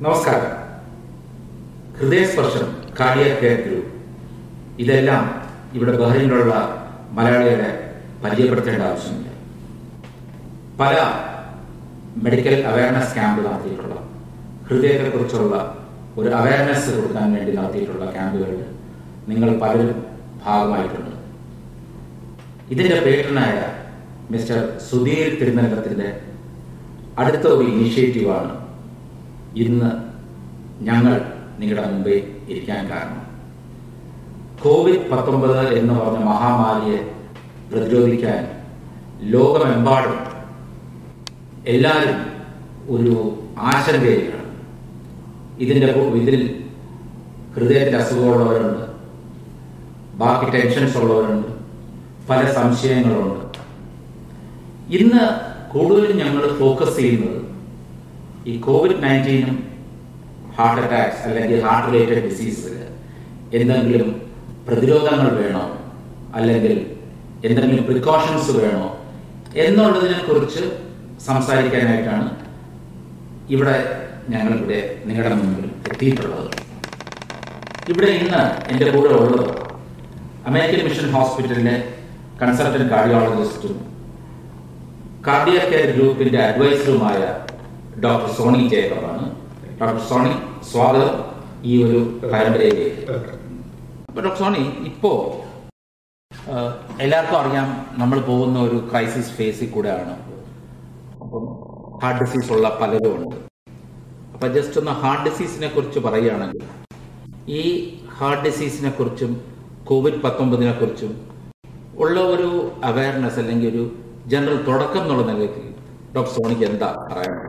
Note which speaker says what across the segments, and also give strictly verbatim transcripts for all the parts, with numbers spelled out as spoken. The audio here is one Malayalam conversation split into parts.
Speaker 1: നമസ്കാരം. ഹൃദയസ്പർശം കാർഡിയാക് കെയർ ഗ്രൂപ്പ് ഇതെല്ലാം ഇവിടെ ബഹ്റൈനിലുള്ള മലയാളികളെ പരിചയപ്പെടുത്തേണ്ട ആവശ്യമില്ല. പല മെഡിക്കൽ അവയർനെസ് ക്യാമ്പ് നടത്തിയിട്ടുള്ള ഹൃദയത്തെക്കുറിച്ചുള്ള ഒരു അവയർനെസ് കൊടുക്കാൻ വേണ്ടി നടത്തിയിട്ടുള്ള ക്യാമ്പുകളിൽ നിങ്ങൾ പലരും ഭാഗമായിട്ടുണ്ട്. ഇതിൻ്റെ പേട്ടനായ മിസ്റ്റർ സുധീർ തിരുനന്തപുരത്തിൻ്റെ അടുത്ത ഒരു ഇനീഷ്യേറ്റീവാണ് ഇന്ന് ഞങ്ങൾ നിങ്ങളുടെ മുമ്പിൽ ഇരിക്കാൻ കാരണം. കോവിഡ് പത്തൊമ്പത് എന്ന് പറഞ്ഞ മഹാമാരിയെ പ്രതിരോധിക്കാൻ ലോകമെമ്പാടും എല്ലാവരും ഒരു ആശങ്കയിലാണ്. ഇതിൻ്റെ ഇതിൽ ഹൃദയത്തിൻ്റെ അസുഖമുള്ളവരുണ്ട്, ബാക്കി ടെൻഷൻസ് ഉള്ളവരുണ്ട്, പല സംശയങ്ങളുണ്ട്. ഇന്ന് കൂടുതലും ഞങ്ങൾ ഫോക്കസ് ചെയ്യുന്നത് ഈ കോവിഡ് നയൻറ്റീനും ഹാർട്ട് അറ്റാക്സ് അല്ലെങ്കിൽ ഹാർട്ട് റിലേറ്റഡ് ഡിസീസിൽ എന്തെങ്കിലും പ്രതിരോധങ്ങൾ വേണോ അല്ലെങ്കിൽ എന്തെങ്കിലും പ്രിക്കോഷൻസ് വേണോ എന്നുള്ളതിനെ കുറിച്ച് സംസാരിക്കാനായിട്ടാണ് ഇവിടെ ഞങ്ങളിവിടെ നിങ്ങളുടെ മുമ്പിൽ എത്തിയിട്ടുള്ളത്. ഇവിടെ ഇന്ന് എൻ്റെ കൂടെ ഉള്ളത് അമേരിക്കൻ മിഷൻ ഹോസ്പിറ്റലിലെ കൺസൾട്ടന്റ് കാർഡിയോളജിസ്റ്റും കാർഡിയാക് കെയർ ഗ്രൂപ്പിന്റെ അഡ്വൈസറുമായ ഡോക്ടർ സോണി ജേക്കബാണ്. ഡോക്ടർ സോണി, സ്വാഗതം ഈ ഒരു പരമ്പരയിലേക്ക്. അപ്പൊ ഡോക്ടർ സോണി, ഇപ്പോ എല്ലാവർക്കും അറിയാം നമ്മൾ പോകുന്ന ഒരു ക്രൈസിസ് ഫേസിൽ കൂടെയാണ്. അപ്പം ഹാർട്ട് ഡിസീസ് ഉള്ള പലരും ഉണ്ട്. അപ്പൊ ജസ്റ്റ് ഒന്ന് ഹാർട്ട് ഡിസീസിനെ കുറിച്ച് പറയുകയാണെങ്കിൽ, ഈ ഹാർട്ട് ഡിസീസിനെ കുറിച്ചും കോവിഡ് പത്തൊമ്പതിനെ കുറിച്ചും ഉള്ള ഒരു അവയർനെസ് അല്ലെങ്കിൽ ഒരു ജനറൽ തുടക്കം എന്നുള്ള നിലയ്ക്ക് ഡോക്ടർ സോണിക്ക് എന്താ പറയാനുള്ളത്?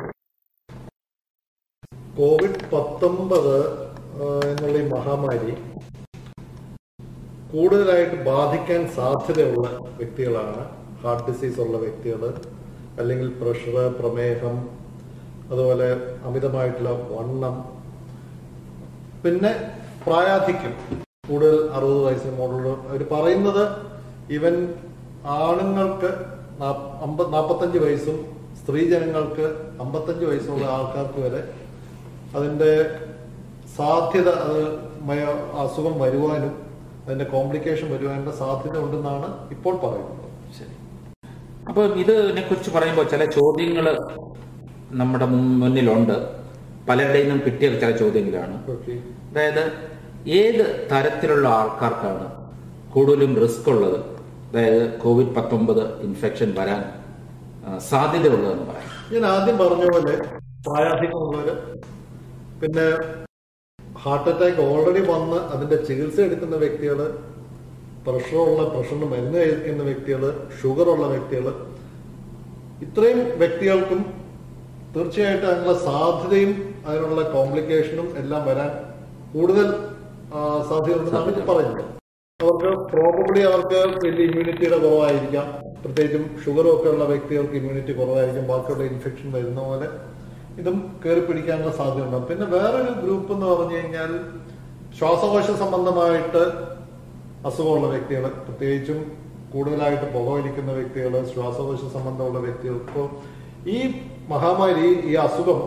Speaker 2: കോവിഡ് പത്തൊമ്പത് എന്നുള്ള ഈ മഹാമാരി കൂടുതലായിട്ട് ബാധിക്കാൻ സാധ്യതയുള്ള വ്യക്തികളാണ് ഹാർട്ട് ഡിസീസ് ഉള്ള വ്യക്തികൾ, അല്ലെങ്കിൽ പ്രഷർ, പ്രമേഹം, അതുപോലെ അമിതമായിട്ടുള്ള വണ്ണം, പിന്നെ പ്രായാധിക്യം. കൂടുതൽ അറുപത് വയസ്സിന് മുകളിൽ അവർ പറയുന്നത് ഈവൻ ആണുങ്ങൾക്ക് അമ്പത് നാൽപ്പത്തഞ്ച് വയസ്സും സ്ത്രീജനങ്ങൾക്ക് അമ്പത്തഞ്ച് വയസ്സുള്ള ആൾക്കാർക്ക് വരെ അതിൻ്റെ സാധ്യത, അത് അസുഖം വരുവാനും അതിന്റെ കോംപ്ലിക്കേഷൻ വരുവാനുള്ള സാധ്യത ഉണ്ടെന്നാണ് ഇപ്പോൾ പറയുന്നത്.
Speaker 1: ശരി. അപ്പൊ ഇതിനെ കുറിച്ച് പറയുമ്പോൾ ചില ചോദ്യങ്ങൾ നമ്മുടെ മുന്നിലുണ്ട്. പലരുടെയും നിന്നും കിട്ടിയ ചില ചോദ്യങ്ങളാണ്. അതായത് ഏത് തരത്തിലുള്ള ആൾക്കാർക്കാണ് കൂടുതലും റിസ്ക് ഉള്ളത്, അതായത് കോവിഡ് പത്തൊമ്പത് ഇൻഫെക്ഷൻ വരാൻ സാധ്യതയുള്ളതെന്ന് പറയാം.
Speaker 2: ഞാൻ ആദ്യം പറഞ്ഞ പോലെ പ്രായാധികമുള്ളവര്, പിന്നെ ഹാർട്ട് അറ്റാക്ക് ഓൾറെഡി വന്ന് അതിന്റെ ചികിത്സ എടുക്കുന്ന വ്യക്തികള്, പ്രഷറുള്ള പ്രഷറിന് മരുന്ന് കഴിക്കുന്ന വ്യക്തികള്, ഷുഗർ ഉള്ള വ്യക്തികള്, ഇത്രയും വ്യക്തികൾക്കും തീർച്ചയായിട്ടും അതിനുള്ള സാധ്യതയും അതിനുള്ള കോംപ്ലിക്കേഷനും എല്ലാം വരാൻ കൂടുതൽ സാധ്യതയുണ്ടെന്നാണ് ഇത് പറയുന്നത്. അവർക്ക് പ്രോബബ്ലി അവർക്ക് വലിയ ഇമ്മ്യൂണിറ്റിയുടെ കുറവായിരിക്കാം, പ്രത്യേകിച്ചും ഷുഗറും ഒക്കെ ഉള്ള വ്യക്തികൾക്ക് ഇമ്മ്യൂണിറ്റി കുറവായിരിക്കും. ബാക്കിയുള്ള ഇൻഫെക്ഷൻ വരുന്ന പോലെ ഇതും കയറി പിടിക്കാനുള്ള സാധ്യത ഉണ്ടാകും. പിന്നെ വേറൊരു ഗ്രൂപ്പ് എന്ന് പറഞ്ഞു കഴിഞ്ഞാൽ ശ്വാസകോശ സംബന്ധമായിട്ട് അസുഖമുള്ള വ്യക്തികൾ, പ്രത്യേകിച്ചും കൂടുതലായിട്ട് പുകവലിക്കുന്ന വ്യക്തികൾ, ശ്വാസകോശ സംബന്ധമുള്ള വ്യക്തികൾ. ഇപ്പോൾ ഈ മഹാമാരി, ഈ അസുഖം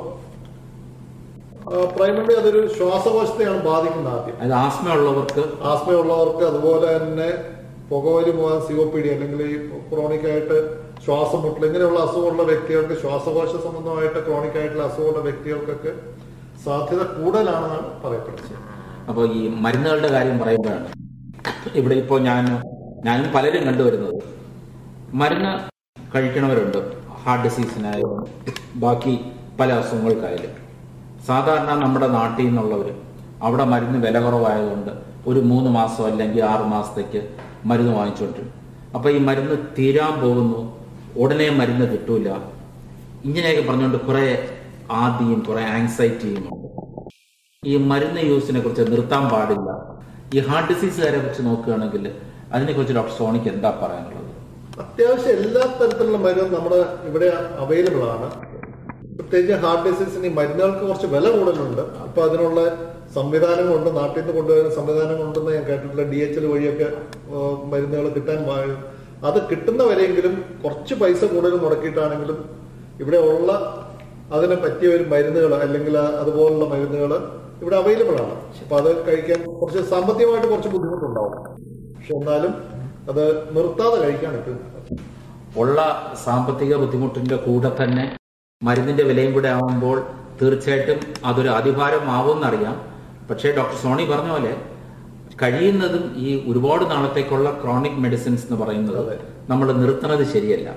Speaker 2: പ്രൈമറി അതൊരു ശ്വാസകോശത്തെയാണ് ബാധിക്കുന്നത്. ആദ്യം
Speaker 1: ആസ്മയുള്ളവർക്ക്
Speaker 2: ആസ്മയുള്ളവർക്ക് അതുപോലെ തന്നെ പുകവലി പോകാൻ സി ഒ പി ഡി അല്ലെങ്കിൽ ഈ ക്രോണിക് ആയിട്ട് ശ്വാസം മുട്ടൽ ഇങ്ങനെയുള്ള അസുഖമുള്ള വ്യക്തികൾക്ക്, ശ്വാസകോശ സംബന്ധമായിട്ട് ക്രോണിക് ആയിട്ടുള്ള അസുഖമുള്ള വ്യക്തികൾക്കൊക്കെ സാധ്യത കൂടുതലാണെന്നാണ് പറയപ്പെടുന്നത്.
Speaker 1: അപ്പോൾ ഈ മരുന്നുകളുടെ കാര്യം പറയുമ്പോഴാണ് ഇവിടെ ഇപ്പോൾ ഞാൻ ഞാനും പലരും കണ്ടുവരുന്നത്, മരുന്ന് കഴിക്കണവരുണ്ട് ഹാർട്ട് ഡിസീസിനായാലും ബാക്കി പല അസുഖങ്ങൾക്കായാലും. സാധാരണ നമ്മുടെ നാട്ടിൽ നിന്നുള്ളവർ അവിടെ മരുന്ന് വില കുറവായതുകൊണ്ട് ഒരു മൂന്ന് മാസം അല്ലെങ്കിൽ ആറ് മാസത്തേക്ക് മരുന്ന് വാങ്ങിച്ചുകൊണ്ടിരും. അപ്പോൾ ഈ മരുന്ന് തീരാൻ പോകുന്നു, ഉടനെ മരുന്ന് കിട്ടൂല, ഇങ്ങനെയൊക്കെ പറഞ്ഞുകൊണ്ട് കുറേ ആദിയും കുറേ ആങ്സൈറ്റിയും ഉണ്ട്. ഈ മരുന്ന് യൂസിനെ കുറിച്ച് നിർത്താൻ പാടില്ല. ഈ ഹാർട്ട് ഡിസീസുകാരെ കുറിച്ച് നോക്കുകയാണെങ്കിൽ അതിനെക്കുറിച്ച് ഡോക്ടർ സോണിക്ക് എന്താ പറയാനുള്ളത്?
Speaker 2: അത്യാവശ്യം എല്ലാ തരത്തിലുള്ള മരുന്നും നമ്മുടെ ഇവിടെ അവൈലബിൾ ആണ്. പ്രത്യേകിച്ച് ഹാർട്ട് ഡിസീസിന് ഈ മരുന്നുകൾക്ക് കുറച്ച് വില കൂടുതലുണ്ട്. അപ്പൊ അതിനുള്ള സംവിധാനങ്ങളുണ്ട്, നാട്ടിൽ നിന്ന് കൊണ്ടുവരുന്ന സംവിധാനങ്ങളുണ്ടെന്ന് ഞാൻ കേട്ടിട്ടുള്ള ഡി എച്ച് എൽ വഴിയൊക്കെ മരുന്നുകൾ കിട്ടാൻ. അത് കിട്ടുന്നവരെങ്കിലും കുറച്ച് പൈസ കൂടുതൽ മുടക്കിയിട്ടാണെങ്കിലും ഇവിടെ ഉള്ള അതിന് പറ്റിയ ഒരു മരുന്നുകൾ അല്ലെങ്കിൽ അതുപോലുള്ള മരുന്നുകൾ ഇവിടെ അവൈലബിൾ ആണ്. അപ്പൊ അത് കഴിക്കാൻ കുറച്ച് സാമ്പത്തികമായിട്ട് കുറച്ച് ബുദ്ധിമുട്ടുണ്ടാവും. പക്ഷെ എന്നാലും അത് നിർത്താതെ കഴിക്കാൻ പറ്റും.
Speaker 1: ഉള്ള സാമ്പത്തിക ബുദ്ധിമുട്ടിന്റെ കൂടെ തന്നെ മരുന്നിന്റെ വിലയും കൂടെ ആവുമ്പോൾ തീർച്ചയായിട്ടും അതൊരു അതിഭാരമാവുമെന്നറിയാം. പക്ഷേ ഡോക്ടർ സോണി പറഞ്ഞ പോലെ കഴിയുന്നതും ഈ ഒരുപാട് നാളത്തേക്കുള്ള ക്രോണിക് മെഡിസിൻസ് എന്ന് പറയുന്നത് നമ്മൾ നിർത്തുന്നത് ശരിയല്ല.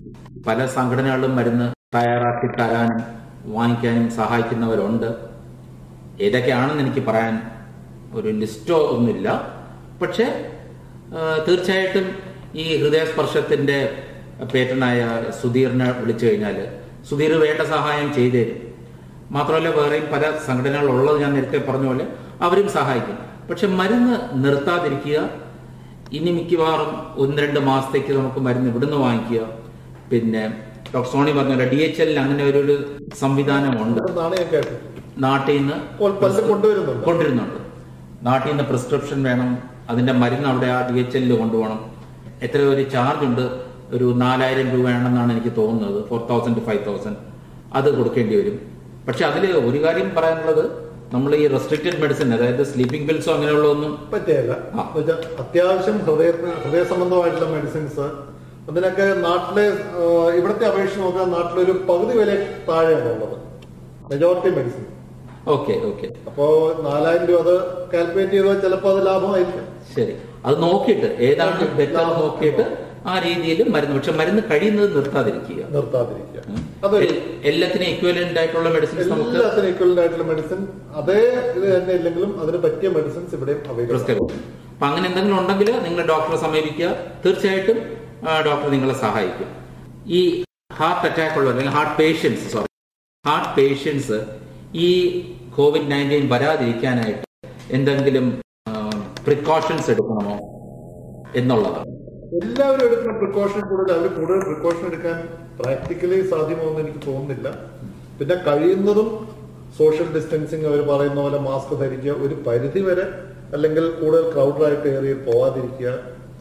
Speaker 1: പല സംഘടനകളും മരുന്ന് തയ്യാറാക്കി തരാനും വാങ്ങിക്കാനും സഹായിക്കുന്നവരുണ്ട്. ഏതൊക്കെയാണെന്ന് എനിക്ക് പറയാൻ ഒരു ലിസ്റ്റോ ഒന്നുമില്ല. പക്ഷെ തീർച്ചയായിട്ടും ഈ ഹൃദയസ്പർശത്തിന്റെ പേറ്റനായ സുധീറിനെ വിളിച്ചു കഴിഞ്ഞാൽ സുധീർ വേണ്ട സഹായം ചെയ്തു തരും. മാത്രമല്ല വേറെയും പല സംഘടനകളുള്ളത് ഞാൻ നേരത്തെ പറഞ്ഞ പോലെ അവരും സഹായിക്കും. പക്ഷെ മരുന്ന് നിർത്താതിരിക്കുക. ഇനി മിക്കവാറും ഒന്ന് രണ്ട് മാസത്തേക്ക് നമുക്ക് മരുന്ന് ഇവിടുന്ന് വാങ്ങിക്കുക. പിന്നെ ഡോക്ടർ സോണി പറഞ്ഞ ഡി എച്ച് എല്ലിൽ അങ്ങനെ ഒരു സംവിധാനമുണ്ട്. നാട്ടിൽ നിന്ന് കൊണ്ടുവരുന്നുണ്ട്. നാട്ടിൽ നിന്ന് പ്രിസ്ക്രിപ്ഷൻ വേണം, അതിന്റെ മരുന്ന് അവിടെ ആ ഡി എച്ച് എല്ലിൽ കൊണ്ടുപോകണം. എത്ര ഒരു ചാർജ് ഉണ്ട്, ഒരു നാലായിരം രൂപ വേണമെന്നാണ് എനിക്ക് തോന്നുന്നത്. ഫോർ തൗസൻഡ് ഫൈവ് തൗസൻഡ് അത് കൊടുക്കേണ്ടി വരും. പക്ഷെ അതിൽ ഒരു കാര്യം പറയാനുള്ളത്, നമ്മൾ ഈ റെസ്ട്രിക്റ്റഡ് മെഡിസിൻ, അതായത് സ്ലീപ്പിംഗ് പിൽസോ അങ്ങനെയുള്ളതൊന്നും
Speaker 2: പറ്റില്ല. അത്യാവശ്യം ഹൃദയ ഹൃദയ സംബന്ധമായിട്ടുള്ള മെഡിസിൻസ് അതിനൊക്കെ നാട്ടിലെ ഇവിടുത്തെ അപേക്ഷിച്ച് നോക്കാൻ നാട്ടിലൊരു പകുതി വില താഴെയാണ് ഉള്ളത് മെജോറിറ്റി മെഡിസിൻ.
Speaker 1: ഓക്കെ ഓക്കെ
Speaker 2: അപ്പോ നാലായിരം രൂപ അത് കാൽക്കുലേറ്റ് ചെയ്താൽ ചിലപ്പോൾ അത് ലാഭമായിരിക്കും.
Speaker 1: ശരി, അത് നോക്കിയിട്ട് ഏതാണ് ബെറ്റർ നോക്കിയിട്ട് ആ രീതിയിൽ മരുന്ന്. പക്ഷെ മരുന്ന് കഴിയുന്നത് നിർത്താതിരിക്കുക
Speaker 2: നിർത്താതിരിക്കുക
Speaker 1: എല്ലാത്തിനും ഇക്വലന്റ് ആയിട്ടുള്ള മെഡിസിൻസ് നമുക്ക്
Speaker 2: എല്ലാത്തിനും ഇക്വലന്റ് ആയിട്ടുള്ള മെഡിസിൻ അതേ ഇത് തന്നെ ഇല്ലെങ്കിലും അതിന് പറ്റിയ മെഡിസിൻസ് ഇവിടെ അവൈലബിൾ.
Speaker 1: അപ്പൊ അങ്ങനെ എന്തെങ്കിലും ഉണ്ടെങ്കിൽ നിങ്ങൾ ഡോക്ടറെ സമീപിക്കുക. തീർച്ചയായിട്ടും ഡോക്ടർ നിങ്ങളെ സഹായിക്കും. ഈ ഹാർട്ട് അറ്റാക്ക് ഉള്ള അല്ലെങ്കിൽ heart patients sorry heart patients ഈ കോവിഡ് നയൻറ്റീൻ വരാതിരിക്കാനായിട്ട് എന്തെങ്കിലും പ്രിക്കോഷൻസ് എടുക്കണമോ എന്നുള്ളതാണ്.
Speaker 2: എല്ലാവരും എടുക്കുന്ന പ്രിക്കോഷൻ കൂടുതൽ അവർ കൂടുതൽ പ്രിക്കോഷൻ എടുക്കാൻ പ്രാക്ടിക്കലി സാധ്യമാണെന്ന് എനിക്ക് തോന്നുന്നില്ല. പിന്നെ കഴിയുന്നതും സോഷ്യൽ ഡിസ്റ്റൻസിങ് അവർ പറയുന്ന പോലെ മാസ്ക് ധരിക്കുക, ഒരു പരിധി വരെ അല്ലെങ്കിൽ കൂടുതൽ ക്രൗഡായിട്ട് ഏറിയിൽ പോവാതിരിക്കുക,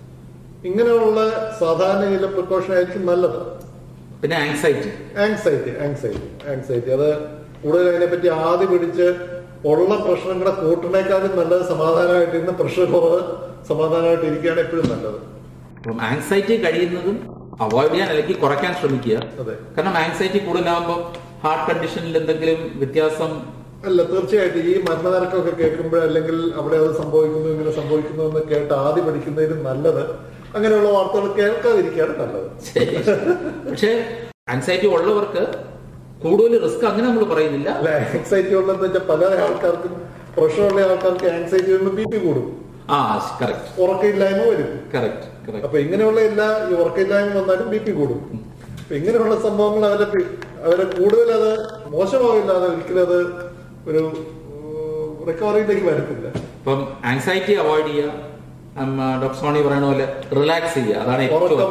Speaker 2: ഇങ്ങനെയുള്ള സാധാരണ ചില പ്രിക്കോഷൻ ആയിരിക്കും നല്ലത്.
Speaker 1: പിന്നെ ആങ്സൈറ്റി
Speaker 2: ആങ്സൈറ്റി ആങ്സൈറ്റി ആങ്സൈറ്റി അത് കൂടുതൽ അതിനെപ്പറ്റി ആദ്യം പിടിച്ച് ഉള്ള പ്രശ്നം കൂടെ കൂട്ടണേക്കാളും നല്ലത് സമാധാനമായിട്ട് ഇരുന്ന് പ്രഷർ കുറവ് സമാധാനമായിട്ട് ഇരിക്കുകയാണ് എപ്പോഴും നല്ലത്.
Speaker 1: അപ്പം ആങ്സൈറ്റി കഴിയുന്നതും അവോയ്ഡ് ചെയ്യാൻ അല്ലെങ്കിൽ കുറയ്ക്കാൻ ശ്രമിക്കുക. കാരണം ആങ്സൈറ്റി കൂടുതലാകുമ്പോൾ ഹാർട്ട് കണ്ടീഷനിൽ എന്തെങ്കിലും വ്യത്യാസം
Speaker 2: അല്ല, തീർച്ചയായിട്ടും ഈ മരണനിരക്കൊക്കെ കേൾക്കുമ്പോൾ അല്ലെങ്കിൽ അവിടെ അത് സംഭവിക്കുന്നു ഇങ്ങനെ സംഭവിക്കുന്നു എന്ന് കേട്ട് ആദ്യം പഠിക്കുന്നതിലും നല്ലത് അങ്ങനെയുള്ള വാർത്തകൾ കേൾക്കാതിരിക്കുകയാണ് നല്ലത്.
Speaker 1: പക്ഷേ ആങ്സൈറ്റി ഉള്ളവർക്ക് കൂടുതൽ റിസ്ക് അങ്ങനെ നമ്മൾ പറയുന്നില്ല.
Speaker 2: അല്ല, ആങ്സൈറ്റി ഉള്ളതെന്ന് വെച്ചാൽ പല ആൾക്കാർക്കും പ്രഷറുള്ള ആൾക്കാർക്ക് ആങ്സൈറ്റി വരുമ്പോൾ ബി പി കൂടും, ഉറക്കമില്ലായ്മ വരും. അപ്പൊ ഇങ്ങനെയുള്ള എല്ലാ ഈ ഉറക്കമില്ലായ്മ വന്നാലും ബി പി കൂടും. അപ്പൊ ഇങ്ങനെയുള്ള സംഭവങ്ങൾ അവരെ അവരെ കൂടുതൽ അത് മോശമാവില്ലാതെ ഒരിക്കലും അത് ഒരു റിക്കവറിയിലേക്ക് വരത്തില്ല.
Speaker 1: അപ്പം ആങ്സൈറ്റി അവോയ്ഡ് ചെയ്യുക, ഡോക്ടർ സോണി പറയുന്ന പോലെ റിലാക്സ് ചെയ്യുക, അതാണ്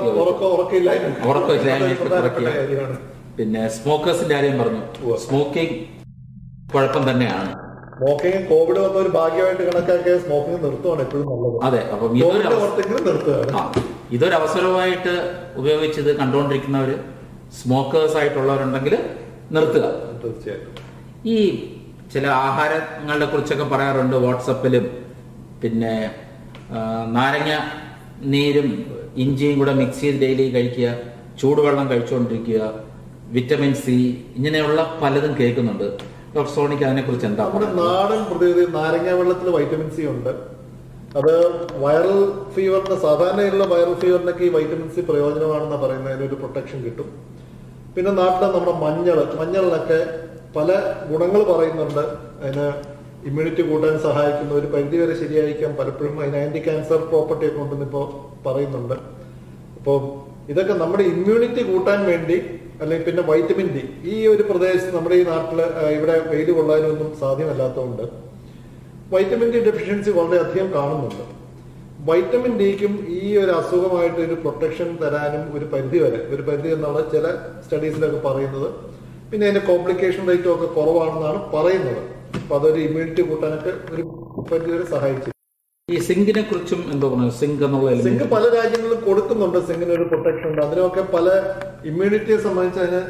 Speaker 1: ഉറക്കമില്ലായ്മ. പിന്നെ സ്മോക്കേഴ്സിന്റെ കാര്യം പറഞ്ഞു, സ്മോക്കിംഗ് കുഴപ്പം തന്നെയാണ്.
Speaker 2: സ്മോക്കിംഗ് കോവിഡ് വന്ന ഒരു ഭാഗ്യമായിട്ട് കണക്കാക്കിയ സ്മോക്കിംഗ് നിർത്തുകയാണ് എപ്പോഴും നല്ലത്.
Speaker 1: അതെ, അപ്പം ഇതൊരു അവസരമായിട്ട് ഉപയോഗിച്ചത് കണ്ടുകൊണ്ടിരിക്കുന്നവര് സ്മോക്കേഴ്സ് ആയിട്ടുള്ളവരുണ്ടെങ്കിൽ നിർത്തുക.
Speaker 2: തീർച്ചയായിട്ടും.
Speaker 1: ഈ ചില ആഹാരങ്ങളെ കുറിച്ചൊക്കെ പറയാറുണ്ട് വാട്സപ്പിലും. പിന്നെ നാരങ്ങ നീരും ഇഞ്ചിയും കൂടെ മിക്സ് ചെയ്ത് ഡെയിലി കഴിക്കുക, ചൂടുവെള്ളം കഴിച്ചുകൊണ്ടിരിക്കുക, വിറ്റമിൻ സി, ഇങ്ങനെയുള്ള പലതും കേൾക്കുന്നുണ്ട്. ഡോക്ടർ സോണിക്ക് അതിനെ കുറിച്ച് എന്താ?
Speaker 2: നമ്മുടെ നാടൻ പ്രത്യേകത നാരങ്ങ വെള്ളത്തിൽ വൈറ്റമിൻ സി ഉണ്ട്. അത് വൈറൽ ഫീവറിന് സാധാരണയുള്ള വൈറൽ ഫീവറിനൊക്കെ ഈ വൈറ്റമിൻ സി പ്രയോജനമാണെന്ന് പറയുന്നത്, അതിനൊരു പ്രൊട്ടക്ഷൻ കിട്ടും. പിന്നെ നാട്ടിലെ നമ്മുടെ മഞ്ഞൾ മഞ്ഞളിനൊക്കെ പല ഗുണങ്ങൾ പറയുന്നുണ്ട്. അതിന് ഇമ്മ്യൂണിറ്റി കൂട്ടാൻ സഹായിക്കുന്ന ഒരു പരിധി വരെ ശരിയായിരിക്കാം. പലപ്പോഴും അതിന് ആന്റി ക്യാൻസർ പ്രോപ്പർട്ടി ഒക്കെ ഉണ്ടെന്ന് ഇപ്പോൾ പറയുന്നുണ്ട്. അപ്പോൾ ഇതൊക്കെ നമ്മുടെ ഇമ്മ്യൂണിറ്റി കൂട്ടാൻ വേണ്ടി, അല്ലെങ്കിൽ പിന്നെ വൈറ്റമിൻ ഡി ഈ ഒരു പ്രദേശത്ത് നമ്മുടെ ഈ നാട്ടില് ഇവിടെ വെയിൽ കൊള്ളാനൊന്നും സാധ്യമല്ലാത്തതുകൊണ്ട് വൈറ്റമിൻ ഡി ഡെഫിഷ്യൻസി വളരെയധികം കാണുന്നുണ്ട്. വൈറ്റമിൻ ഡിക്കും ഈ ഒരു അസുഖമായിട്ട് ഒരു പ്രൊട്ടക്ഷൻ തരാനും ഒരു പരിധി വരെ ഒരു പരിധി എന്നുള്ള ചില സ്റ്റഡീസിലൊക്കെ പറയുന്നത്. പിന്നെ അതിന്റെ കോംപ്ലിക്കേഷൻ റേറ്റും ഒക്കെ കുറവാണെന്നാണ് പറയുന്നത്. അപ്പൊ അതൊരു ഇമ്മ്യൂണിറ്റി കൂട്ടാനൊക്കെ ഒരു പരിധി വരെ സഹായിച്ചു.
Speaker 1: ഈ സിങ്കിനെ കുറിച്ചും എന്തോ പറഞ്ഞു, സിങ്ക് എന്നുള്ള
Speaker 2: സിങ്ക് പല രാജ്യങ്ങളിലും കൊടുക്കുന്നുണ്ട്. സിങ്കിന് ഒരു പ്രൊട്ടക്ഷൻ ഉണ്ട്. അതിനൊക്കെ പല ഇമ്മ്യൂണിറ്റിയെ സംബന്ധിച്ച് അതിന്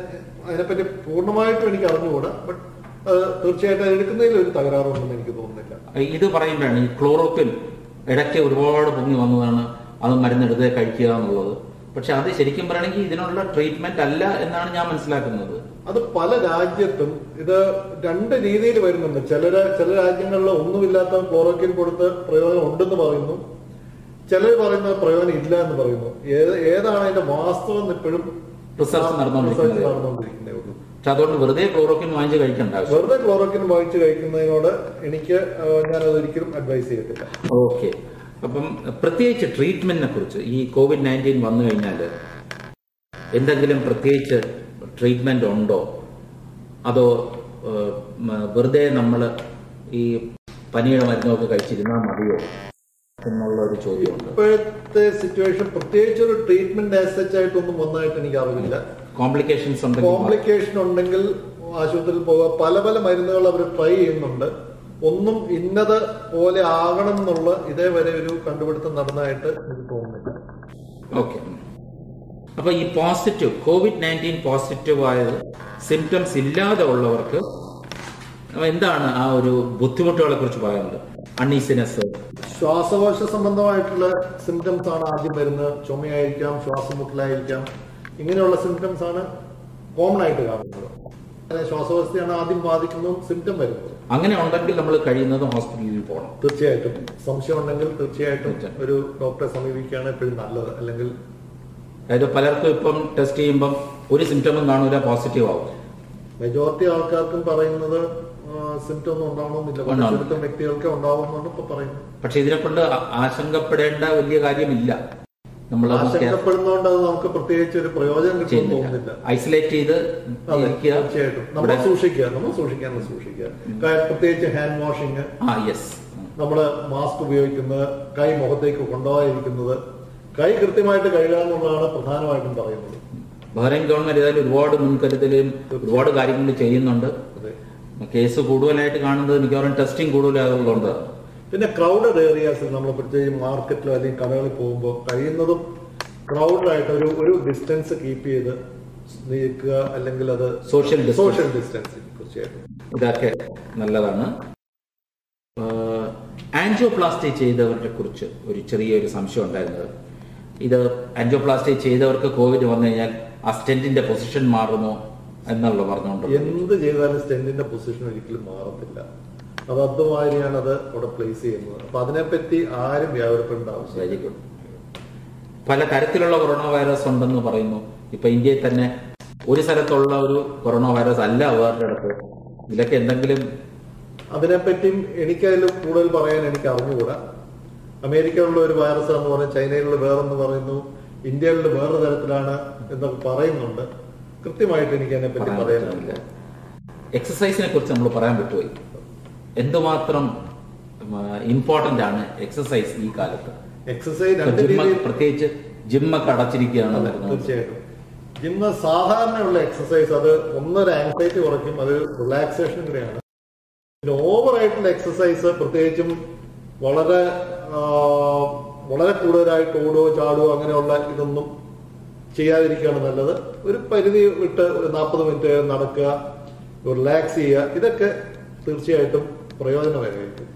Speaker 2: അതിനെപ്പറ്റി പൂർണ്ണമായിട്ടും എനിക്ക് അറിഞ്ഞുകൂടാ. ബട്ട് തീർച്ചയായിട്ടും എടുക്കുന്നതിൽ ഒരു തകരാറുണ്ടെന്ന് എനിക്ക് തോന്നുന്നില്ല.
Speaker 1: ഇത് പറയുമ്പോഴാണ് ഈ ക്ലോറോക്വിൻ ഇടയ്ക്ക് ഒരുപാട് പൊങ്ങി വന്നതാണ്, അത് മരുന്നെടുത്ത് കഴിക്കുക എന്നുള്ളത്. പക്ഷെ അത് ശരിക്കും പറയുകയാണെങ്കിൽ ഇതിനുള്ള ട്രീറ്റ്മെന്റ് അല്ല എന്നാണ് ഞാൻ മനസ്സിലാക്കുന്നത്.
Speaker 2: അത് പല രാജ്യത്തും ഇത് രണ്ട് രീതിയിൽ വരുന്നുണ്ട്. ചിലര് ചില രാജ്യങ്ങളിൽ ഒന്നുമില്ലാത്ത ക്ലോറോക്വിൻ കൊടുത്ത് പ്രയോജനം ഉണ്ടെന്ന് പറയുന്നു, ചിലർ പറയുന്നത് പ്രയോജനം ഇല്ല എന്ന് പറയുന്നു. ഏത് ഏതാണ് അതിന്റെ വാസ്തവം എന്ന് ഇപ്പോഴും
Speaker 1: റിസർച്ച് നടന്നുകൊണ്ടിരിക്കുന്നേ ഉള്ളൂ. പക്ഷെ അതുകൊണ്ട് വെറുതെ ക്ലോറോക്വിൻ വാങ്ങിച്ച് കഴിക്കണ്ട.
Speaker 2: വെറുതെ ക്ലോറോക്വിൻ വാങ്ങിച്ച് കഴിക്കുന്നതിനോട് എനിക്ക് ഞാനത് ഒരിക്കലും അഡ്വൈസ് ചെയ്യത്തില്ല.
Speaker 1: ഓക്കെ. അപ്പം പ്രത്യേകിച്ച് ട്രീറ്റ്മെന്റിനെ കുറിച്ച് ഈ കോവിഡ് നയൻറ്റീൻ വന്നു കഴിഞ്ഞാൽ എന്തെങ്കിലും പ്രത്യേകിച്ച് ട്രീറ്റ്മെന്റ് ഉണ്ടോ, അതോ വെറുതെ നമ്മൾ ഈ പനിയുടെ മരുന്നൊക്കെ കഴിച്ചിരുന്നാൽ മതിയോ എന്നുള്ള ഒരു ചോദ്യമുണ്ട്.
Speaker 2: ഇപ്പോഴത്തെ സിറ്റുവേഷൻ പ്രത്യേകിച്ച് ഒരു ട്രീറ്റ്മെന്റ് ആസച്ച് ആയിട്ടൊന്നും വന്നതായിട്ട് എനിക്ക് അറിവില്ല.
Speaker 1: കോംപ്ലിക്കേഷൻസ്
Speaker 2: കോംപ്ലിക്കേഷൻ ഉണ്ടെങ്കിൽ ആശുപത്രിയിൽ പോവുക. പല പല മരുന്നുകൾ അവർ ട്രൈ ചെയ്യുന്നുണ്ട്. ഒന്നും ഇന്നത് പോലെ ആകണം എന്നുള്ള ഇതേവരെ ഒരു കണ്ടുപിടുത്തം നടന്നതായിട്ട് എനിക്ക് തോന്നുന്നില്ല.
Speaker 1: ഓക്കെ. അപ്പൊ ഈ പോസിറ്റീവ് കോവിഡ് നയൻറ്റീൻ പോസിറ്റീവ് ആയത് സിംറ്റംസ് ഇല്ലാതെ ഉള്ളവർക്ക് എന്താണ് ആ ഒരു ബുദ്ധിമുട്ടുകളെ കുറിച്ച് പറയുന്നത്? അൺഈസിനെസ്,
Speaker 2: ശ്വാസകോശ സംബന്ധമായിട്ടുള്ള സിംറ്റംസ് ആണ് ആദ്യം വരുന്നത്. ചുമയായിരിക്കാം, ശ്വാസം മുട്ടലായിരിക്കാം, ഇങ്ങനെയുള്ള സിംറ്റംസ് ആണ് കോമൺ ആയിട്ട് കാണുന്നത്. ശ്വാസകോശത്തെയാണ് ആദ്യം ബാധിക്കുന്നതും സിംറ്റം വരുന്നത്.
Speaker 1: അങ്ങനെ ഉണ്ടെങ്കിൽ നമ്മൾ കഴിയുന്നത് ഹോസ്പിറ്റലിൽ പോകണം.
Speaker 2: തീർച്ചയായിട്ടും സംശയം ഉണ്ടെങ്കിൽ തീർച്ചയായിട്ടും ഒരു ഡോക്ടറെ സമീപിക്കുകയാണ് എപ്പോഴും നല്ലത്. അല്ലെങ്കിൽ
Speaker 1: അതായത് പലർക്കും ഇപ്പം ടെസ്റ്റ് ചെയ്യുമ്പം ഒരു സിംറ്റമും കാണൂല, പോസിറ്റീവ് ആവും.
Speaker 2: മെജോറിറ്റി ആൾക്കാർക്കും പറയുന്നത് സിംറ്റം ഒന്നും ഉണ്ടാവണമെന്നില്ല, വ്യക്തികൾക്ക് ഉണ്ടാവുമെന്നാണ് ഇപ്പൊ പറയുന്നത്.
Speaker 1: പക്ഷെ ഇതിനെ കൊണ്ട് ആശങ്കപ്പെടേണ്ട വലിയ കാര്യമില്ല. നമ്മൾ
Speaker 2: ആശങ്കപ്പെടുന്നതുകൊണ്ട് അത് നമുക്ക് പ്രത്യേകിച്ച് ഒരു പ്രയോജനം കിട്ടുമെന്ന് തോന്നുന്നില്ല.
Speaker 1: ഐസൊലേറ്റ് ചെയ്ത്
Speaker 2: തീർച്ചയായിട്ടും നമ്മൾ സൂക്ഷിക്കുക, നമ്മൾ സൂക്ഷിക്കാനുള്ള സൂക്ഷിക്കുക. പ്രത്യേകിച്ച് ഹാൻഡ് വാഷിങ്, നമ്മള് മാസ്ക് ഉപയോഗിക്കുന്നത്, കൈ മുഖത്തേക്ക് കൊണ്ടുപോയിരിക്കുന്നത്, കൈ കൃത്യമായിട്ട് കഴുകുക എന്നുള്ളതാണ് പ്രധാനമായിട്ടും പറയുന്നത്.
Speaker 1: ബഹ്റൈൻ ഗവൺമെന്റ് ഏതായാലും ഒരുപാട് മുൻകരുതലും ഒരുപാട് കാര്യങ്ങൾ ചെയ്യുന്നുണ്ട്. കേസ് കൂടുതലായിട്ട് കാണുന്നത് മിക്കവാറും ടെസ്റ്റിംഗ് കൂടുതലായതുകൊണ്ട്.
Speaker 2: പിന്നെ ക്രൗഡഡ് ഏരിയാസിൽ നമ്മൾ പ്രത്യേകിച്ച് മാർക്കറ്റിലോ അല്ലെങ്കിൽ കടകളിൽ പോകുമ്പോൾ കഴിയുന്നതും ക്രൗഡായിട്ട് ഒരു ഒരു ഡിസ്റ്റൻസ് കീപ്പ് ചെയ്ത് നീക്കുക, അല്ലെങ്കിൽ അത്
Speaker 1: സോഷ്യൽ
Speaker 2: സോഷ്യൽ ഡിസ്റ്റൻസിങ് തീർച്ചയായിട്ടും
Speaker 1: ഇതൊക്കെ നല്ലതാണ്. ആൻജിയോപ്ലാസ്റ്റി ചെയ്തവരെ കുറിച്ച് ഒരു ചെറിയൊരു സംശയം ഉണ്ടായിരുന്നത്, ഇത് ആൻജിയോപ്ലാസ്റ്റി ചെയ്തവർക്ക് കോവിഡ് വന്നു കഴിഞ്ഞാൽ ആ സ്റ്റെന്റിന്റെ പൊസിഷൻ മാറുമോ എന്നുള്ള പറഞ്ഞുകൊണ്ട്.
Speaker 2: എന്ത് ചെയ്താലും സ്റ്റെന്റിന്റെ പൊസിഷൻ ഒരിക്കലും മാറത്തില്ല. അത് അതുമാതിരിയാണ് അത് അവിടെ പ്ലേസ് ചെയ്യുന്നത്. അപ്പൊ അതിനെപ്പറ്റി ആരും വ്യാപരപ്പെടേണ്ട ആവശ്യമില്ല.
Speaker 1: പല തരത്തിലുള്ള കൊറോണ വൈറസ് ഉണ്ടെന്ന് പറയുന്നു. ഇപ്പൊ ഇന്ത്യയിൽ തന്നെ ഒരു സ്ഥലത്തുള്ള ഒരു കൊറോണ വൈറസ് അല്ല വേറെ അടുത്ത്. ഇതിലൊക്കെ എന്തെങ്കിലും
Speaker 2: അതിനെപ്പറ്റിയും എനിക്കതിൽ കൂടുതൽ പറയാൻ എനിക്ക് അറിഞ്ഞുകൂടാ. അമേരിക്കയിലുള്ള ഒരു വൈറസ് എന്ന് പറയുന്നത്, ചൈനയിലുള്ള വേറെന്ന് പറയുന്നു, ഇന്ത്യയിലുള്ള വേറെ തരത്തിലാണ് എന്നൊക്കെ പറയുന്നുണ്ട്. കൃത്യമായിട്ട് എനിക്ക് അതിനെപ്പറ്റി പറയാനില്ല.
Speaker 1: എക്സസൈസിനെ കുറിച്ച് നമ്മൾ പറയാൻ പറ്റുമോ? എന്തുമാത്രം ഇമ്പോർട്ടന്റ് ആണ് എക്സസൈസ് ഈ കാലത്ത്?
Speaker 2: എക്സസൈസ്
Speaker 1: പ്രത്യേകിച്ച് ജിമ്മൊക്കെ അടച്ചിരിക്കുകയാണ്.
Speaker 2: തീർച്ചയായിട്ടും ജിമ്മ് സാധാരണയുള്ള എക്സസൈസ് അത് ഒന്നൊരു ആൻസൈറ്റി കുറയ്ക്കും, അത് റിലാക്സേഷൻ കൂടെയാണ്. പിന്നെ ഓവറായിട്ടുള്ള എക്സസൈസ് പ്രത്യേകിച്ചും വളരെ വളരെ കൂടുതലായിട്ട് ഓടുകയോ ചാടുകയോ അങ്ങനെയുള്ള ഇതൊന്നും ചെയ്യാതിരിക്കുകയാണ് നല്ലത്. ഒരു പരിധി വിട്ട് ഒരു നാൽപ്പത് മിനിറ്റ് നടക്കുക, റിലാക്സ് ചെയ്യുക, ഇതൊക്കെ തീർച്ചയായിട്ടും പ്രയോജനമായിരിക്കും.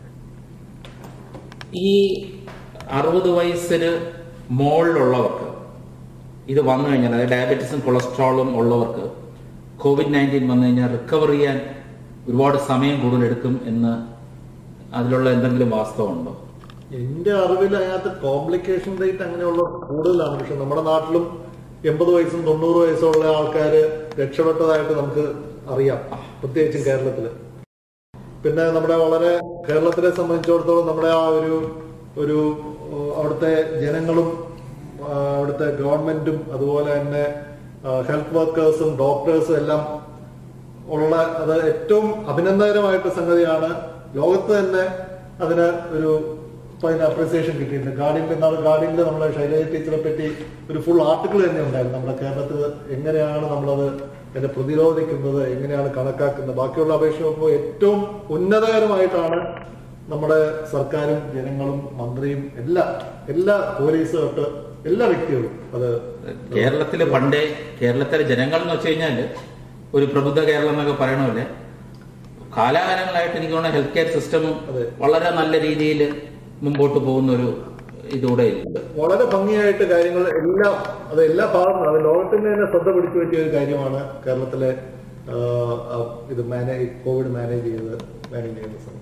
Speaker 1: ഈ അറുപത് വയസ്സിന് മുകളിലുള്ളവർക്ക് ഇത് വന്നു കഴിഞ്ഞാൽ, അതായത് ഡയബറ്റീസും കൊളസ്ട്രോളും ഉള്ളവർക്ക് കോവിഡ് നയൻറ്റീൻ വന്നു കഴിഞ്ഞാൽ റിക്കവർ ചെയ്യാൻ ഒരുപാട് സമയം കൂടുതലെടുക്കും എന്ന് അതിലുള്ള എന്തെങ്കിലും വാസ്തവമുണ്ടോ?
Speaker 2: എന്റെ അറിവിൽ അതിനകത്ത് കോംപ്ലിക്കേഷൻ റേറ്റ് അങ്ങനെയുള്ള കൂടുതലാണ്. പക്ഷെ നമ്മുടെ നാട്ടിലും എൺപത് വയസ്സും തൊണ്ണൂറ് വയസ്സുള്ള ആൾക്കാർ രക്ഷപ്പെട്ടതായിട്ട് നമുക്ക് അറിയാം, പ്രത്യേകിച്ചും കേരളത്തില്. പിന്നെ നമ്മുടെ വളരെ കേരളത്തിലെ സംബന്ധിച്ചിടത്തോളം നമ്മുടെ ആ ഒരു ഒരു അവിടുത്തെ ജനങ്ങളും അവിടുത്തെ ഗവൺമെന്റും അതുപോലെ തന്നെ ഹെൽത്ത് വർക്കേഴ്സും ഡോക്ടേഴ്സും എല്ലാം ഉള്ള അത് ഏറ്റവും അഭിനന്ദനമായിട്ട് സംഗതിയാണ്. ലോകത്ത് തന്നെ അതിന് ഒരു അതിന് അപ്രിസിയേഷൻ കിട്ടിയിട്ടുണ്ട്. ഗാർഡിയനിൽ നാളെ ഗാർഡിയനിൽ നമ്മളെ ശൈലജ ടീച്ചറെ പറ്റി ഒരു ഫുൾ ആർട്ടിക്കിൾ തന്നെ ഉണ്ടായിരുന്നു. നമ്മുടെ കേരളത്തിൽ എങ്ങനെയാണ് നമ്മളത് അതിനെ പ്രതിരോധിക്കുന്നത്, എങ്ങനെയാണ് കണക്കാക്കുന്നത്, ബാക്കിയുള്ള അപേക്ഷ നോക്കുമ്പോൾ ഏറ്റവും ഉന്നതകരമായിട്ടാണ് നമ്മുടെ സർക്കാരും ജനങ്ങളും മന്ത്രിയും എല്ലാ എല്ലാ പോലീസ് തൊട്ട് എല്ലാ വ്യക്തികളും അത്.
Speaker 1: കേരളത്തില് പണ്ടേ കേരളത്തിലെ ജനങ്ങൾ എന്ന് വെച്ച് കഴിഞ്ഞാല് ഒരു പ്രബുദ്ധ കേരളം എന്നൊക്കെ പറയണമല്ലേ, കാലാകാലങ്ങളായിട്ട് എനിക്ക് തോന്നുന്ന ഹെൽത്ത് കെയർ സിസ്റ്റമും വളരെ നല്ല രീതിയിൽ മുമ്പോട്ട് പോകുന്ന ഒരു ഇതൂടെ ഇല്ല.
Speaker 2: വളരെ ഭംഗിയായിട്ട് കാര്യങ്ങൾ എല്ലാം അത് എല്ലാ ഭാഗത്തും അത് ലോകത്തിന് തന്നെ ശ്രദ്ധ പിടിച്ചു പറ്റിയ ഒരു കാര്യമാണ് കേരളത്തിലെ ഇത് മാനേജ് കോവിഡ് മാനേജ് ചെയ്ത് മാനേജ് ചെയ്യുന്ന സമയം.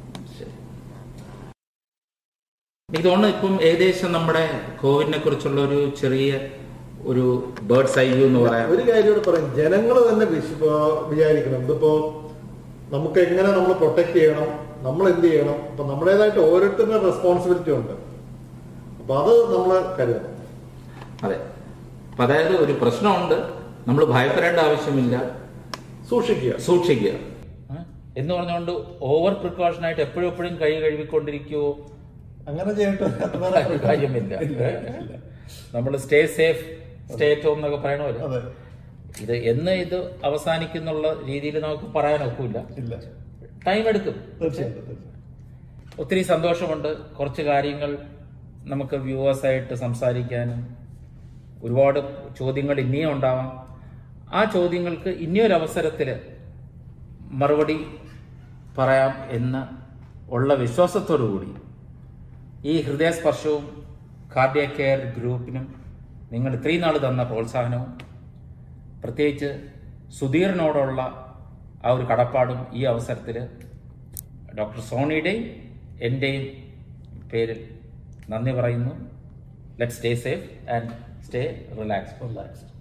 Speaker 1: എനിക്ക് തോന്നുന്നു ഇപ്പം ഏകദേശം നമ്മുടെ കോവിഡിനെ കുറിച്ചുള്ള ഒരു ചെറിയ ഒരു ബേർഡ്സ് ഐ വ്യൂ എന്ന് പറയാം.
Speaker 2: ഒരു കാര്യം പറയും, ജനങ്ങൾ തന്നെ വിചാരിക്കണം ഇതിപ്പോ നമുക്ക് എങ്ങനെ നമ്മൾ പ്രൊട്ടക്ട് ചെയ്യണം, നമ്മൾ എന്ത് ചെയ്യണം. അപ്പൊ നമ്മുടേതായിട്ട് ഓരോരുത്തരുടെ റെസ്പോൺസിബിലിറ്റി ഉണ്ട്. അപ്പൊ അത് നമ്മൾ കരുതണം.
Speaker 1: അതെ, അപ്പൊ അതായത് ഒരു പ്രശ്നമുണ്ട്, നമ്മൾ ഭയപ്പെടേണ്ട ആവശ്യമില്ല, സൂക്ഷിക്കുക സൂക്ഷിക്കുക എന്ന് പറഞ്ഞുകൊണ്ട് ഓവർ പ്രിക്കോഷൻ ആയിട്ട് എപ്പോഴും എപ്പോഴും കൈ കഴുകിക്കൊണ്ടിരിക്കുവോ
Speaker 2: അങ്ങനെ ചെയ്തിട്ട്
Speaker 1: കാര്യമില്ല. നമ്മൾ stay safe stay at home എന്നൊക്കെ പറയണമല്ലോ. ഇത് എന്ന് ഇത് അവസാനിക്കുന്നുള്ള രീതിയിൽ നമുക്ക് പറയാൻ ഒക്കില്ല, ടൈം എടുക്കും. ഒത്തിരി സന്തോഷമുണ്ട്. കുറച്ച് കാര്യങ്ങൾ നമുക്ക് വ്യൂവേഴ്സായിട്ട് സംസാരിക്കാനും ഒരുപാട് ചോദ്യങ്ങൾ ഇനിയും ഉണ്ടാവാം. ആ ചോദ്യങ്ങൾക്ക് ഇനിയൊരു അവസരത്തിൽ മറുപടി പറയാം എന്ന് ഉള്ള വിശ്വാസത്തോടു കൂടി ഈ ഹൃദയസ്പർശവും കാർഡിയാക് കെയർ ഗ്രൂപ്പിനും നിങ്ങൾ ഇത്രയും നാൾ തന്ന പ്രോത്സാഹനവും പ്രത്യേകിച്ച് സുധീറിനോടുള്ള ആ ഒരു കടപ്പാടും ഈ അവസരത്തിൽ ഡോക്ടർ സോണിയുടെയും എൻ്റെയും പേരിൽ നന്ദി പറയുന്നു. Let stay safe and stay relaxed.